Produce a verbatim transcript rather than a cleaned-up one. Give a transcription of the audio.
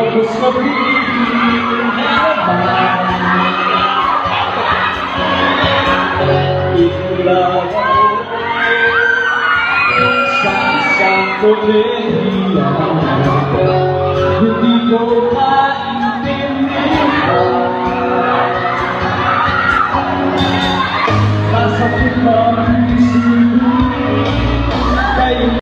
sabihin na naman ikulang ako sa isang kolehiya. Hindi ko maintindihan masakit man